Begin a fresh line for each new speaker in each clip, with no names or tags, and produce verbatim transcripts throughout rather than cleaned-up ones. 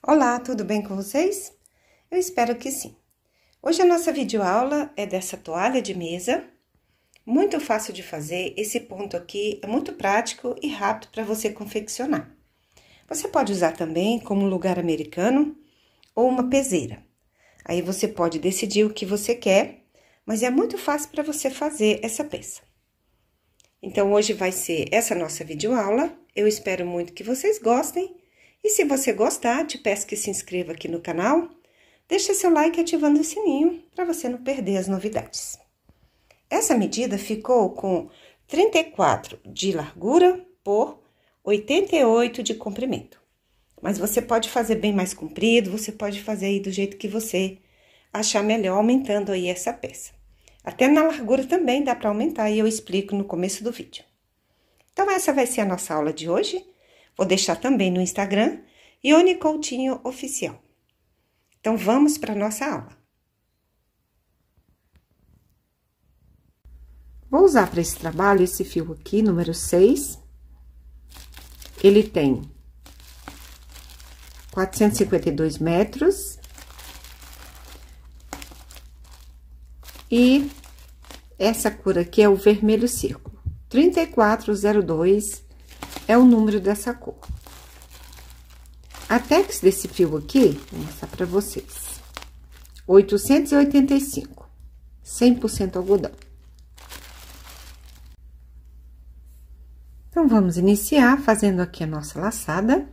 Olá, tudo bem com vocês? Eu espero que sim. Hoje a nossa videoaula é dessa toalha de mesa, muito fácil de fazer. Esse ponto aqui é muito prático e rápido para você confeccionar. Você pode usar também como lugar americano ou uma peseira. Aí você pode decidir o que você quer, mas é muito fácil para você fazer essa peça. Então, hoje vai ser essa nossa videoaula. Eu espero muito que vocês gostem. E se você gostar, te peço que se inscreva aqui no canal, deixa seu like ativando o sininho para você não perder as novidades. Essa medida ficou com trinta e quatro de largura por oitenta e oito de comprimento. Mas você pode fazer bem mais comprido, você pode fazer aí do jeito que você achar melhor, aumentando aí essa peça. Até na largura também dá para aumentar e eu explico no começo do vídeo. Então, essa vai ser a nossa aula de hoje. Vou deixar também no Instagram, Ione Coutinho Oficial. Então, vamos para a nossa aula. Vou usar para esse trabalho esse fio aqui, número seis. Ele tem quatrocentos e cinquenta e dois metros. E essa cor aqui é o vermelho círculo. trinta e quatro zero dois é o número dessa cor. A tex desse fio aqui, vou mostrar pra vocês. oitocentos e oitenta e cinco, cem por cento algodão. Então, vamos iniciar fazendo aqui a nossa laçada.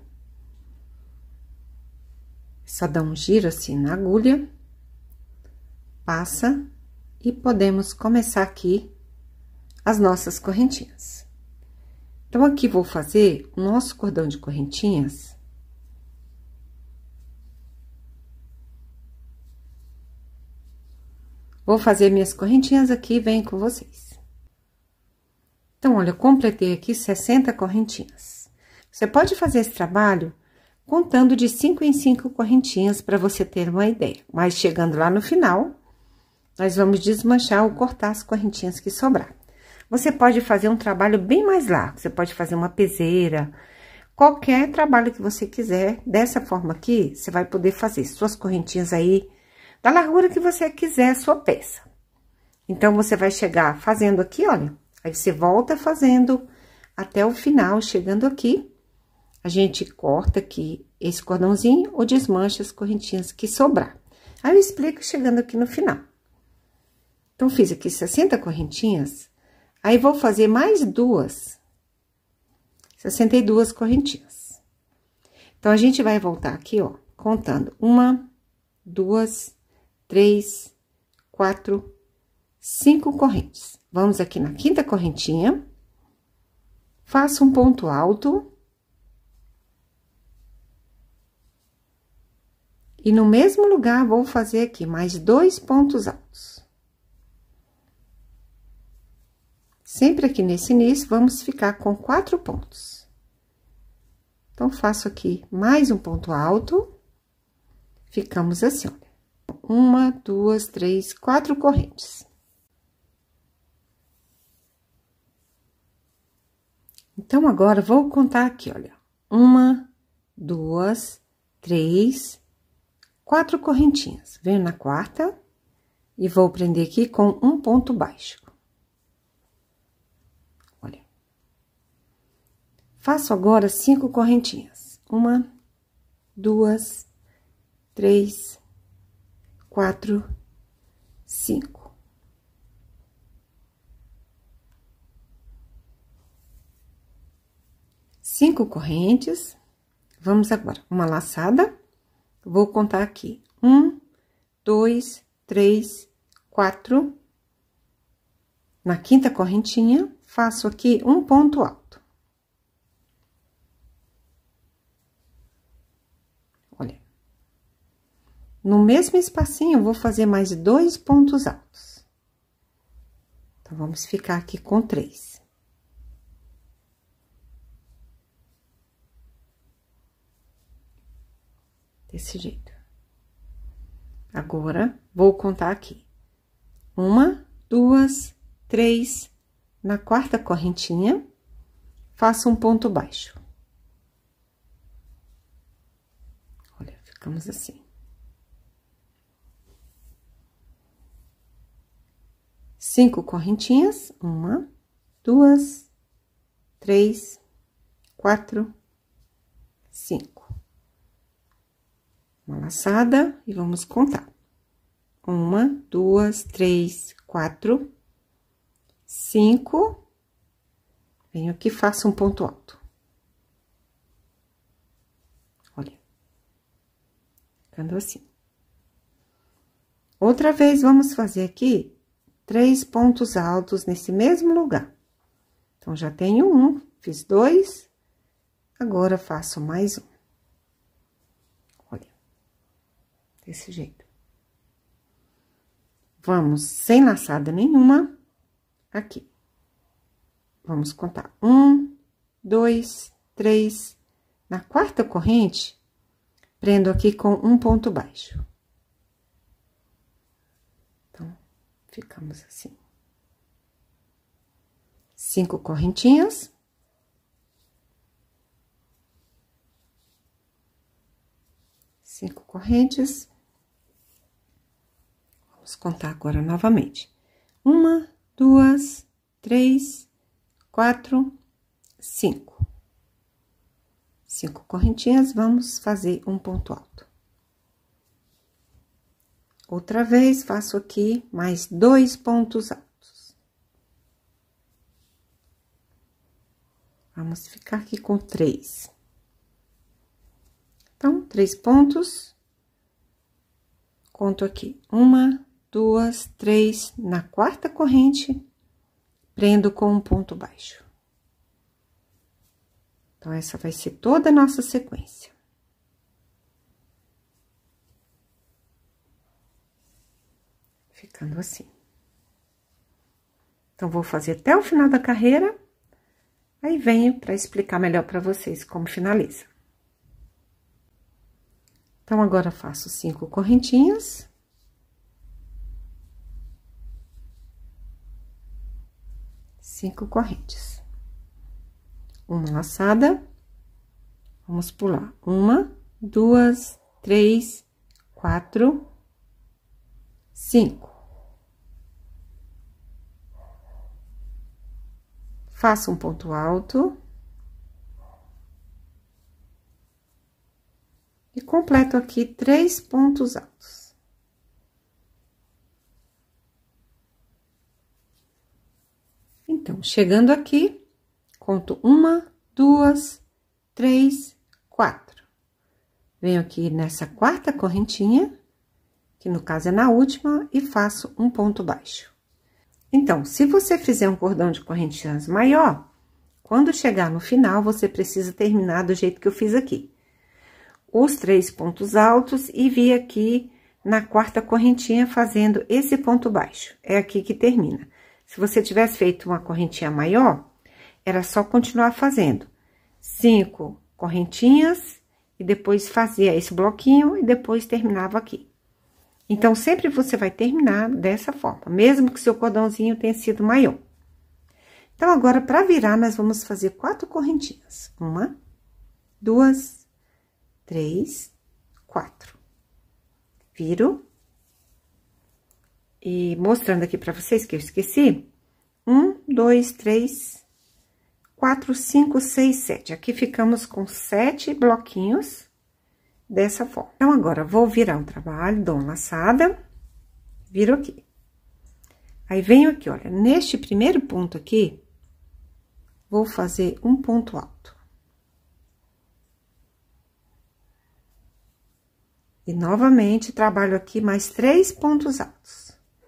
Só dá um giro assim na agulha. Passa. E podemos começar aqui as nossas correntinhas. Então, aqui vou fazer o nosso cordão de correntinhas. Vou fazer minhas correntinhas aqui e venho com vocês. Então, olha, eu completei aqui sessenta correntinhas. Você pode fazer esse trabalho contando de cinco em cinco correntinhas para você ter uma ideia. Mas chegando lá no final, nós vamos desmanchar ou cortar as correntinhas que sobrar. Você pode fazer um trabalho bem mais largo, você pode fazer uma peseira, qualquer trabalho que você quiser. Dessa forma aqui, você vai poder fazer suas correntinhas aí, da largura que você quiser a sua peça. Então, você vai chegar fazendo aqui, olha, aí você volta fazendo até o final, chegando aqui, a gente corta aqui esse cordãozinho ou desmancha as correntinhas que sobrar. Aí, eu explico chegando aqui no final. Então, fiz aqui sessenta correntinhas. Aí, vou fazer mais duas, sessenta e duas correntinhas. Então, a gente vai voltar aqui, ó, contando uma, duas, três, quatro, cinco correntes. Vamos aqui na quinta correntinha, faço um ponto alto. E no mesmo lugar, vou fazer aqui mais dois pontos altos. Sempre aqui nesse início, vamos ficar com quatro pontos. Então, faço aqui mais um ponto alto. Ficamos assim, olha. Uma, duas, três, quatro correntes. Então, agora, vou contar aqui, olha. Uma, duas, três, quatro correntinhas. Venho na quarta e vou prender aqui com um ponto baixo. Faço agora cinco correntinhas. Uma, duas, três, quatro, cinco. Cinco correntes. Vamos agora, uma laçada. Vou contar aqui. Um, dois, três, quatro. Na quinta correntinha, faço aqui um ponto alto. No mesmo espacinho, eu vou fazer mais dois pontos altos. Então, vamos ficar aqui com três. Desse jeito. Agora, vou contar aqui. Uma, duas, três. Na quarta correntinha, faço um ponto baixo. ficamos assim. Cinco correntinhas, uma, duas, três, quatro, cinco. Uma laçada e vamos contar. Uma, duas, três, quatro, cinco. Venho aqui, faço um ponto alto. Olha. Ficando assim. Outra vez, vamos fazer aqui três pontos altos nesse mesmo lugar. Então, já tenho um, fiz dois, agora faço mais um. Olha, desse jeito. Vamos sem laçada nenhuma, aqui. Vamos contar um, dois, três. Na quarta corrente, prendo aqui com um ponto baixo. Então, ficamos assim. Cinco correntinhas. Cinco correntes. Vamos contar agora novamente. Uma, duas, três, quatro, cinco. Cinco correntinhas, vamos fazer um ponto alto. Outra vez, faço aqui mais dois pontos altos. Vamos ficar aqui com três. Então, três pontos. Conto aqui. Uma, duas, três. Na quarta corrente, prendo com um ponto baixo. Então, essa vai ser toda a nossa sequência. Ficando assim. Então, vou fazer até o final da carreira, aí venho para explicar melhor para vocês como finaliza. Então, agora faço cinco correntinhas. Cinco correntes. Uma laçada, vamos pular. Uma, duas, três, quatro, cinco. Faço um ponto alto. E completo aqui três pontos altos. Então, chegando aqui, conto uma, duas, três, quatro. Venho aqui nessa quarta correntinha, que no caso é na última, e faço um ponto baixo. Então, se você fizer um cordão de correntinhas maior, quando chegar no final, você precisa terminar do jeito que eu fiz aqui. Os três pontos altos e vir aqui na quarta correntinha fazendo esse ponto baixo. É aqui que termina. Se você tivesse feito uma correntinha maior, era só continuar fazendo cinco correntinhas e depois fazia esse bloquinho e depois terminava aqui. Então, sempre você vai terminar dessa forma, mesmo que seu cordãozinho tenha sido maior. Então, agora, para virar, nós vamos fazer quatro correntinhas. Uma, duas, três, quatro. Viro. E mostrando aqui para vocês que eu esqueci. Um, dois, três, quatro, cinco, seis, sete. Aqui ficamos com sete bloquinhos dessa forma. Então, agora, vou virar o trabalho, dou uma laçada, viro aqui. Aí, venho aqui, olha, neste primeiro ponto aqui, vou fazer um ponto alto. E, novamente, trabalho aqui mais três pontos altos.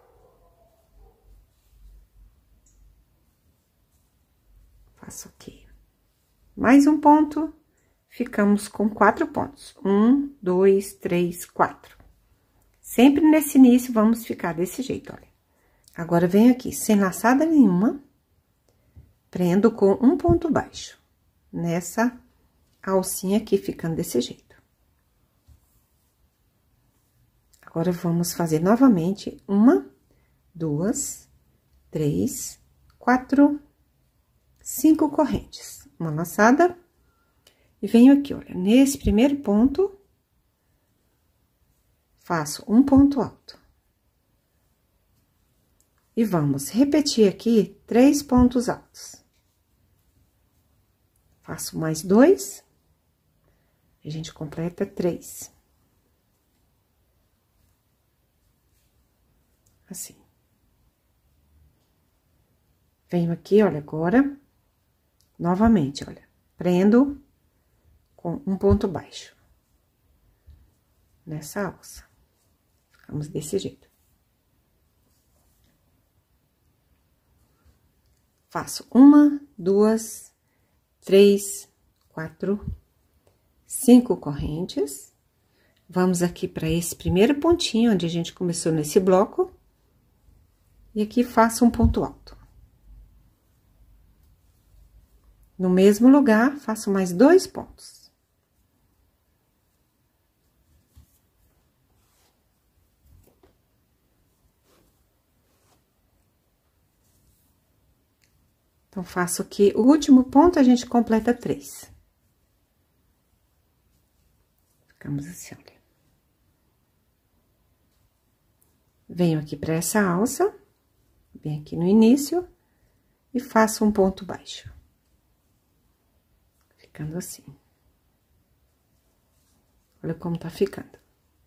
Faço aqui mais um ponto, ficamos com quatro pontos. Um, dois, três, quatro. Sempre nesse início, vamos ficar desse jeito, olha. Agora, venho aqui, sem laçada nenhuma, prendo com um ponto baixo, nessa alcinha aqui, ficando desse jeito. Agora, vamos fazer novamente uma, duas, três, quatro, cinco correntes. Uma laçada, e venho aqui, olha, nesse primeiro ponto, faço um ponto alto. E vamos repetir aqui três pontos altos. Faço mais dois, e a gente completa três. Assim. Venho aqui, olha, agora, novamente, olha, prendo com um ponto baixo. Nessa alça. Ficamos desse jeito. Faço uma, duas, três, quatro, cinco correntes. Vamos aqui para esse primeiro pontinho, onde a gente começou nesse bloco. E aqui faço um ponto alto. No mesmo lugar, faço mais dois pontos. Então, faço aqui o último ponto, a gente completa três. Ficamos assim, olha. Venho aqui para essa alça, bem aqui no início, e faço um ponto baixo. Ficando assim. Olha como tá ficando.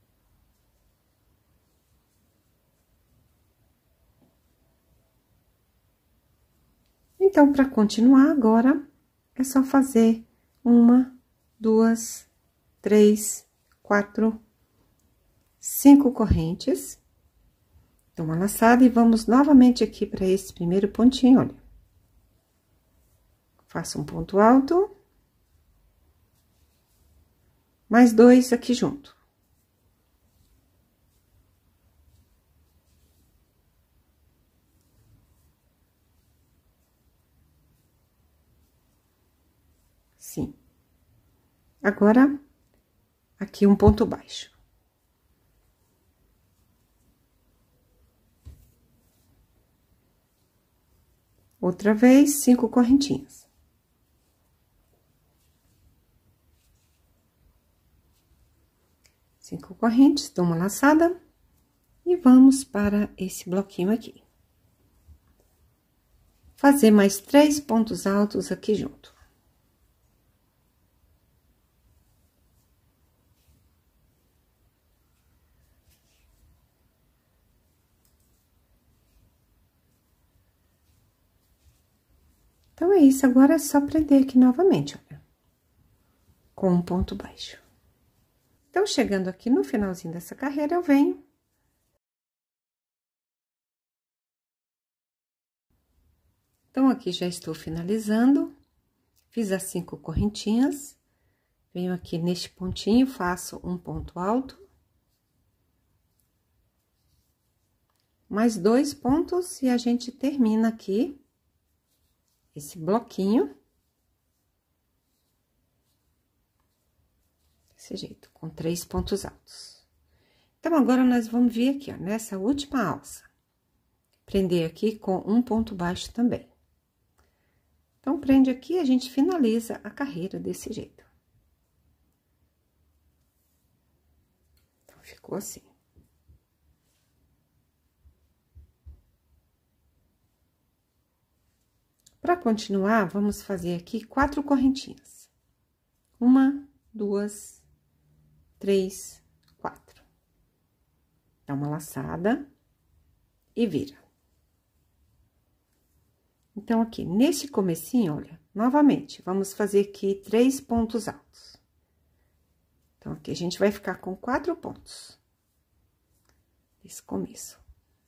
Então, para continuar agora, é só fazer uma, duas, três, quatro, cinco correntes. Dou uma laçada e vamos novamente aqui para esse primeiro pontinho, olha. Faço um ponto alto. Mais dois aqui junto. Sim. Agora, aqui um ponto baixo. Outra vez, cinco correntinhas. Cinco correntes, dou uma laçada e vamos para esse bloquinho aqui. Fazer mais três pontos altos aqui junto. Então, é isso, agora é só prender aqui novamente, olha. Com um ponto baixo. Então, chegando aqui no finalzinho dessa carreira, eu venho. Então, aqui já estou finalizando. Fiz as cinco correntinhas. Venho aqui neste pontinho, faço um ponto alto. Mais dois pontos e a gente termina aqui esse bloquinho. Desse jeito, com três pontos altos. Então, agora, nós vamos vir aqui, ó, nessa última alça. Prender aqui com um ponto baixo também. Então, prende aqui e a gente finaliza a carreira desse jeito. Então, ficou assim. Para continuar, vamos fazer aqui quatro correntinhas. Uma, duas, três, quatro. Dá uma laçada e vira. Então, aqui, nesse comecinho, olha, novamente, vamos fazer aqui três pontos altos. Então, aqui a gente vai ficar com quatro pontos. Esse começo.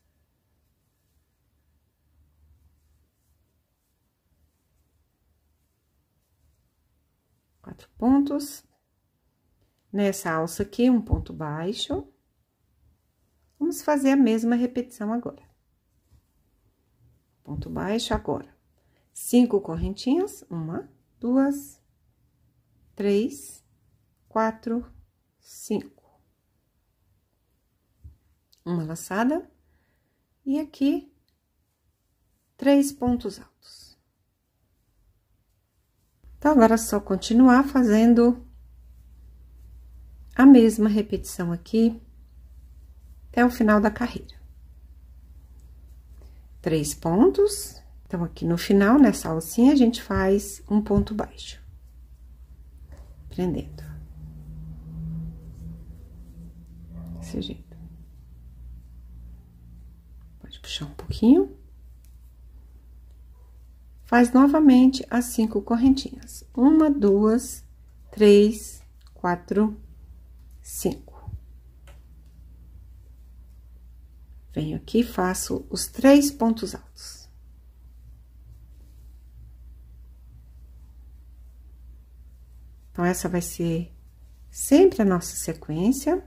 Quatro pontos. Nessa alça aqui, um ponto baixo. Vamos fazer a mesma repetição agora. Ponto baixo agora. Cinco correntinhas, uma, duas, três, quatro, cinco. Uma laçada. E aqui, três pontos altos. Então, agora é só continuar fazendo a mesma repetição aqui até o final da carreira. Três pontos. Então, aqui no final, nessa alcinha, a gente faz um ponto baixo. Prendendo. Desse jeito. Pode puxar um pouquinho. Faz novamente as cinco correntinhas. Uma, duas, três, quatro, cinco. Venho aqui e faço os três pontos altos. Então, essa vai ser sempre a nossa sequência.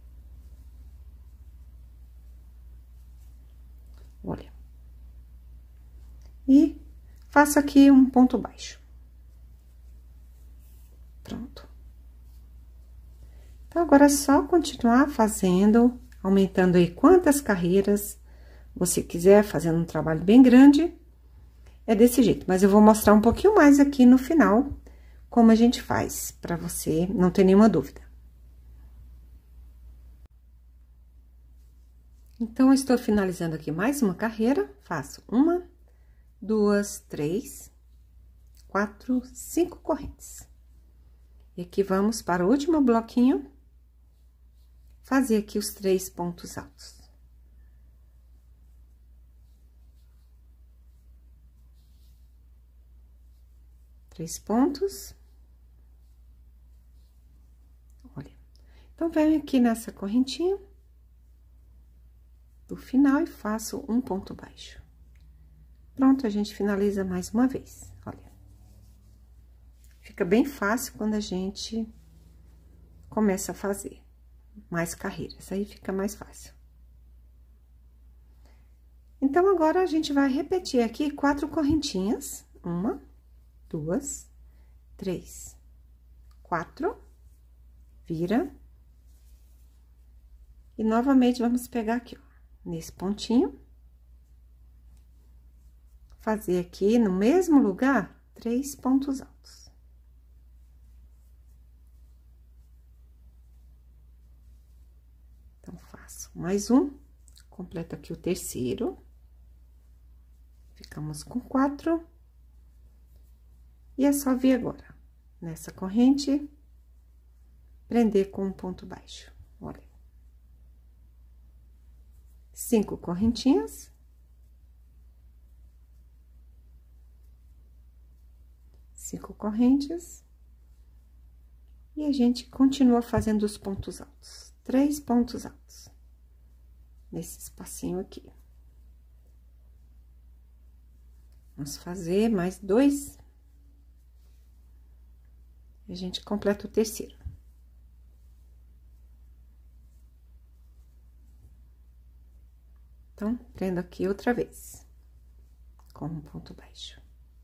Olha. E faço aqui um ponto baixo. Pronto. Então, agora é só continuar fazendo, aumentando aí quantas carreiras você quiser, fazendo um trabalho bem grande. É desse jeito, mas eu vou mostrar um pouquinho mais aqui no final, como a gente faz, para você não ter nenhuma dúvida. Então, eu estou finalizando aqui mais uma carreira, faço uma, duas, três, quatro, cinco correntes. E aqui vamos para o último bloquinho, fazer aqui os três pontos altos. Três pontos. Olha. Então, venho aqui nessa correntinha do final e faço um ponto baixo. Pronto, a gente finaliza mais uma vez, olha. Fica bem fácil quando a gente começa a fazer mais carreiras, aí fica mais fácil. Então, agora, a gente vai repetir aqui quatro correntinhas. Uma, duas, três, quatro, vira. E, novamente, vamos pegar aqui, ó, nesse pontinho. Fazer aqui, no mesmo lugar, três pontos altos. Então, faço mais um, completo aqui o terceiro. Ficamos com quatro. E é só vir agora, nessa corrente, prender com um ponto baixo, olha. Cinco correntinhas. Cinco correntes. E a gente continua fazendo os pontos altos. Três pontos altos. Nesse espacinho aqui. Vamos fazer mais dois. E a gente completa o terceiro. Então, prendo aqui outra vez. Com um ponto baixo.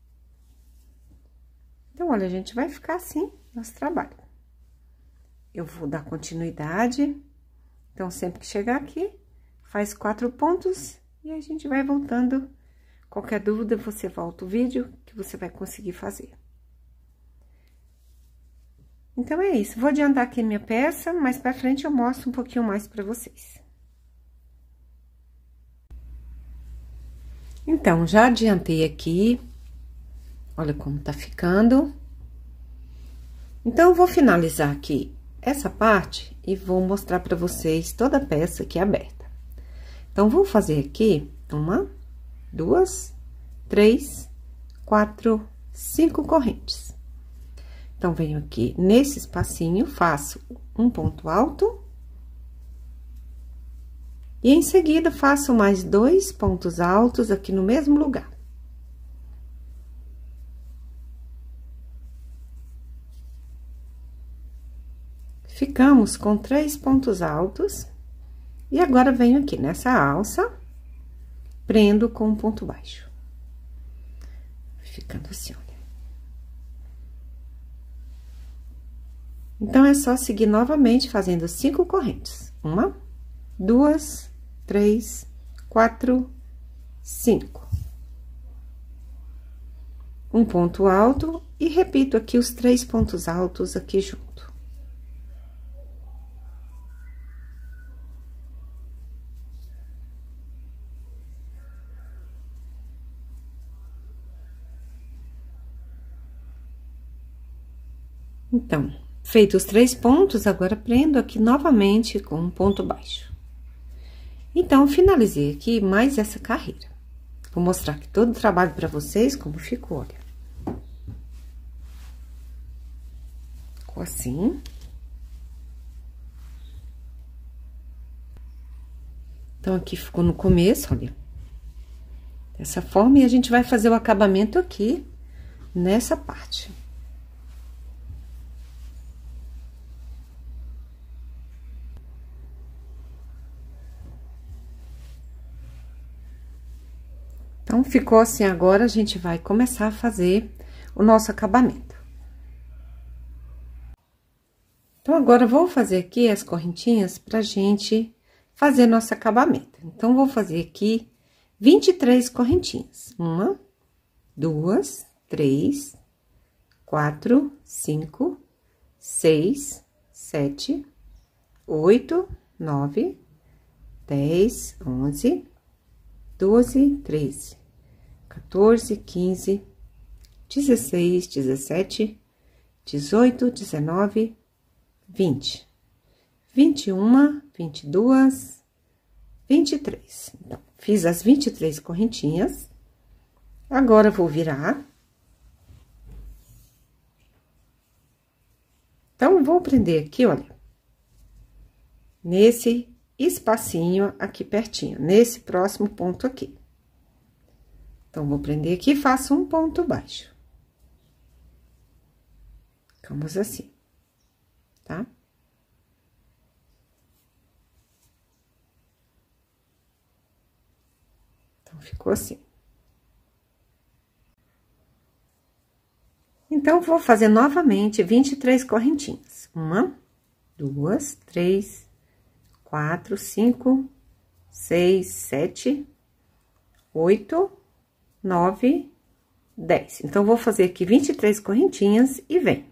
Então, olha, a gente vai ficar assim, nosso trabalho. Eu vou dar continuidade. Então, sempre que chegar aqui, faz quatro pontos e a gente vai voltando. Qualquer dúvida, você volta o vídeo que você vai conseguir fazer. Então, é isso. Vou adiantar aqui minha peça, mais pra frente eu mostro um pouquinho mais pra vocês. Então, já adiantei aqui. Olha como tá ficando. Então, eu vou finalizar aqui essa parte e vou mostrar pra vocês toda a peça aqui aberta. Então, vou fazer aqui uma, duas, três, quatro, cinco correntes. Então, venho aqui nesse espacinho, faço um ponto alto. E em seguida, faço mais dois pontos altos aqui no mesmo lugar. Ficamos com três pontos altos. E agora, venho aqui nessa alça, prendo com um ponto baixo. Ficando assim, olha. Então, é só seguir novamente fazendo cinco correntes. Uma, duas, três, quatro, cinco. Um ponto alto e repito aqui os três pontos altos aqui junto. Então, feito os três pontos, agora prendo aqui novamente com um ponto baixo. Então, finalizei aqui mais essa carreira. Vou mostrar aqui todo o trabalho pra vocês, como ficou, olha. Ficou assim. Então, aqui ficou no começo, olha. Dessa forma, e a gente vai fazer o acabamento aqui, nessa parte. Então, ficou assim, agora a gente vai começar a fazer o nosso acabamento. Então, agora eu vou fazer aqui as correntinhas pra gente fazer nosso acabamento. Então, vou fazer aqui vinte e três correntinhas. Uma, duas, três, quatro, cinco, seis, sete, oito, nove, dez, onze, doze, treze, quatorze, quinze, dezesseis, dezessete, dezoito, dezenove, vinte, vinte e uma, vinte e duas, vinte e três. Então, fiz as vinte e três correntinhas. Agora, vou virar. Então, vou prender aqui, olha, nesse espacinho aqui pertinho, nesse próximo ponto aqui. Então, vou prender aqui e faço um ponto baixo. Ficamos assim, tá? Então, ficou assim. Então, vou fazer novamente vinte e três correntinhas. Uma, duas, três, quatro, cinco, seis, sete, oito, nove, dez. Então, vou fazer aqui vinte e três correntinhas e vem.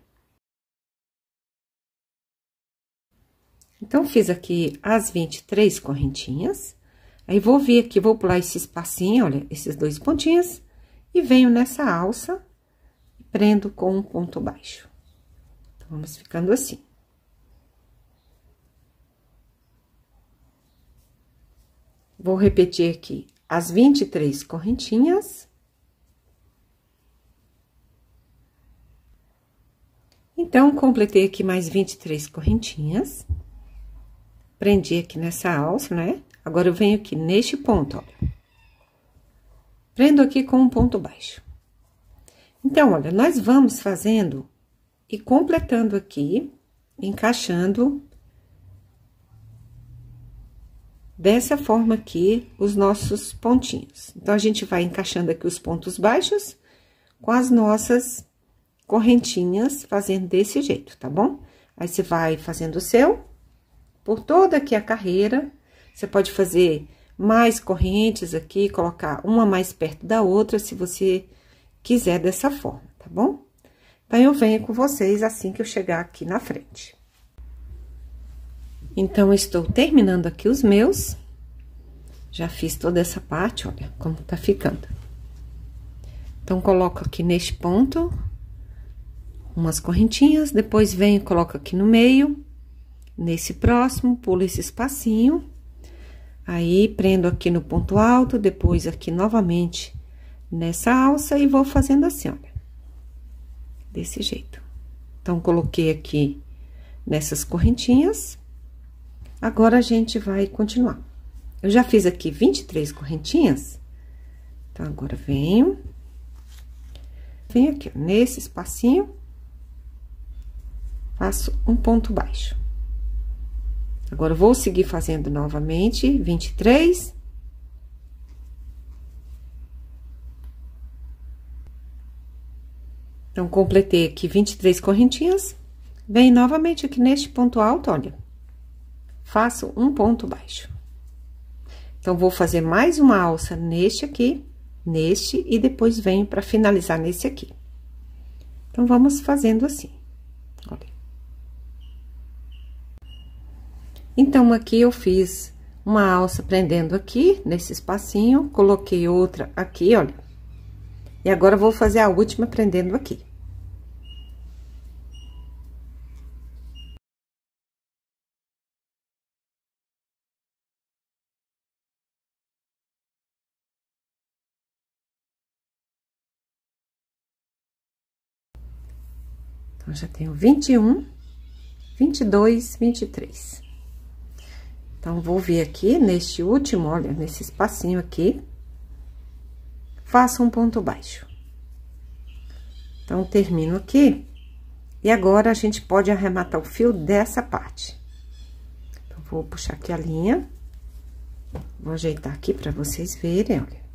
Então, fiz aqui as vinte e três correntinhas. Aí, vou vir aqui, vou pular esse espacinho, olha, esses dois pontinhos, e venho nessa alça e prendo com um ponto baixo. Então, vamos ficando assim. Vou repetir aqui as vinte e três correntinhas. Então, completei aqui mais vinte e três correntinhas. Prendi aqui nessa alça, né? Agora, eu venho aqui neste ponto, olha. Prendo aqui com um ponto baixo. Então, olha, nós vamos fazendo e completando aqui, encaixando dessa forma aqui os nossos pontinhos. Então, a gente vai encaixando aqui os pontos baixos com as nossas correntinhas, fazendo desse jeito, tá bom? Aí, você vai fazendo o seu por toda aqui a carreira. Você pode fazer mais correntes aqui, colocar uma mais perto da outra, se você quiser dessa forma, tá bom? Então, eu venho com vocês assim que eu chegar aqui na frente. Então, estou terminando aqui os meus. Já fiz toda essa parte, olha como tá ficando. Então, coloco aqui neste ponto umas correntinhas, depois venho e coloco aqui no meio, nesse próximo, pulo esse espacinho. Aí, prendo aqui no ponto alto, depois aqui novamente nessa alça e vou fazendo assim, olha. Desse jeito. Então, coloquei aqui nessas correntinhas. Agora, a gente vai continuar. Eu já fiz aqui vinte e três correntinhas. Então, agora, venho. Venho aqui, ó, nesse espacinho. Faço um ponto baixo. Agora, eu vou seguir fazendo novamente vinte e três. Então, completei aqui vinte e três correntinhas. Venho novamente aqui neste ponto alto, olha. Faço um ponto baixo. Então, vou fazer mais uma alça neste aqui, neste, e depois venho para finalizar nesse aqui. Então, vamos fazendo assim, olha. Então, aqui eu fiz uma alça prendendo aqui, nesse espacinho, coloquei outra aqui, olha. E agora, vou fazer a última prendendo aqui. Então, já tenho vinte e um, vinte e dois, vinte e três. Então, vou vir aqui neste último, olha, nesse espacinho aqui, faço um ponto baixo. Então, termino aqui, e agora a gente pode arrematar o fio dessa parte. Então, vou puxar aqui a linha, vou ajeitar aqui pra vocês verem, olha.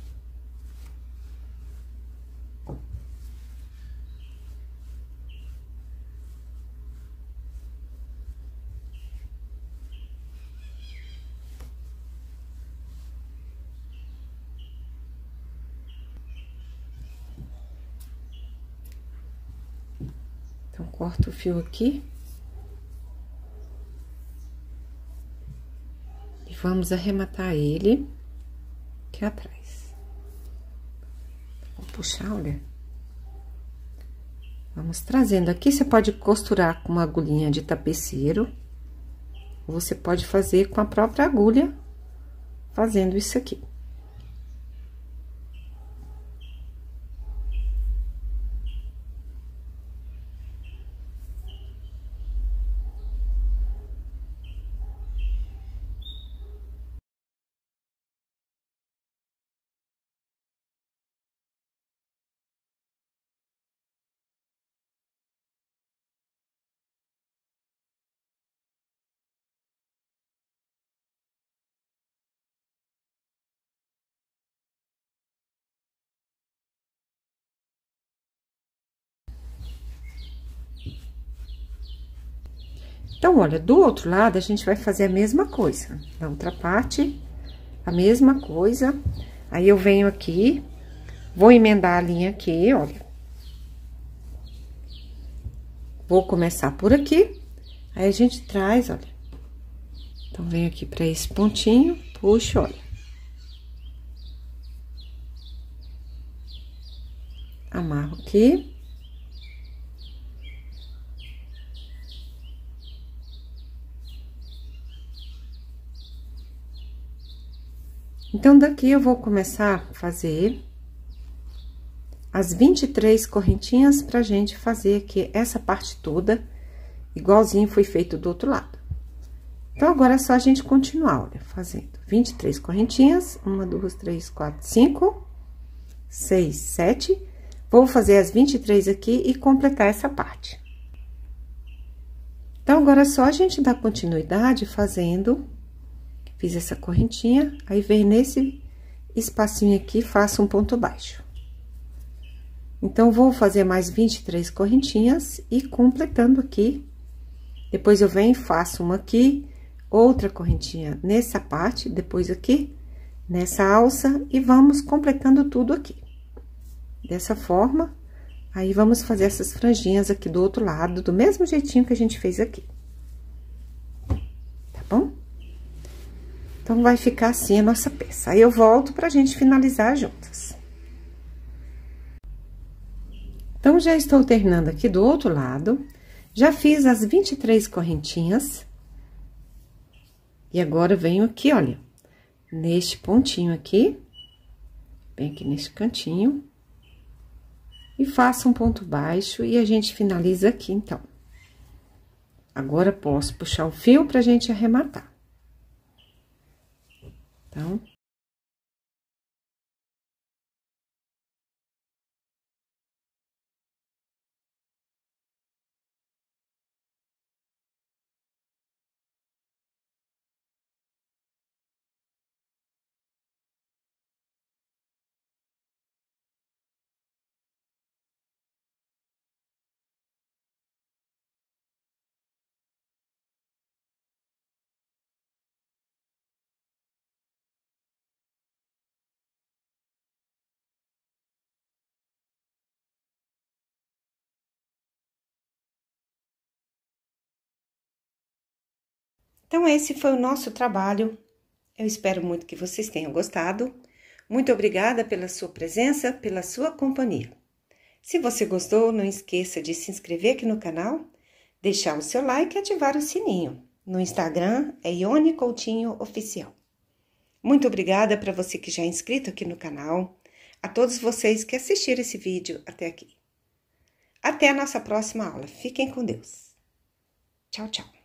Então, corto o fio aqui. E vamos arrematar ele aqui atrás. Vou puxar, olha. Vamos trazendo aqui, você pode costurar com uma agulhinha de tapeceiro. Ou você pode fazer com a própria agulha, fazendo isso aqui. Então, olha, do outro lado, a gente vai fazer a mesma coisa. Na outra parte, a mesma coisa. Aí, eu venho aqui, vou emendar a linha aqui, olha. Vou começar por aqui, aí a gente traz, olha. Então, venho aqui pra esse pontinho, puxo, olha. Amarro aqui. Então, daqui eu vou começar a fazer as vinte e três correntinhas pra gente fazer aqui essa parte toda, igualzinho foi feito do outro lado. Então, agora é só a gente continuar, olha, fazendo vinte e três correntinhas, uma, duas, três, quatro, cinco, seis, sete. Vou fazer as vinte e três aqui e completar essa parte. Então, agora é só a gente dar continuidade fazendo. Fiz essa correntinha, aí vem nesse espacinho aqui, faço um ponto baixo. Então, vou fazer mais vinte e três correntinhas e completando aqui. Depois, eu venho e faço uma aqui, outra correntinha nessa parte, depois aqui, nessa alça, e vamos completando tudo aqui. Dessa forma, aí, vamos fazer essas franjinhas aqui do outro lado, do mesmo jeitinho que a gente fez aqui. Tá bom? Então, vai ficar assim a nossa peça. Aí, eu volto pra gente finalizar juntas. Então, já estou terminando aqui do outro lado. Já fiz as vinte e três correntinhas. E agora, venho aqui, olha, neste pontinho aqui. Bem aqui neste cantinho. E faço um ponto baixo e a gente finaliza aqui, então. Agora, posso puxar o fio pra gente arrematar. Então. Então, esse foi o nosso trabalho. Eu espero muito que vocês tenham gostado. Muito obrigada pela sua presença, pela sua companhia. Se você gostou, não esqueça de se inscrever aqui no canal, deixar o seu like e ativar o sininho. No Instagram é Ione Coutinho Oficial. Muito obrigada para você que já é inscrito aqui no canal, a todos vocês que assistiram esse vídeo até aqui. Até a nossa próxima aula. Fiquem com Deus. Tchau, tchau.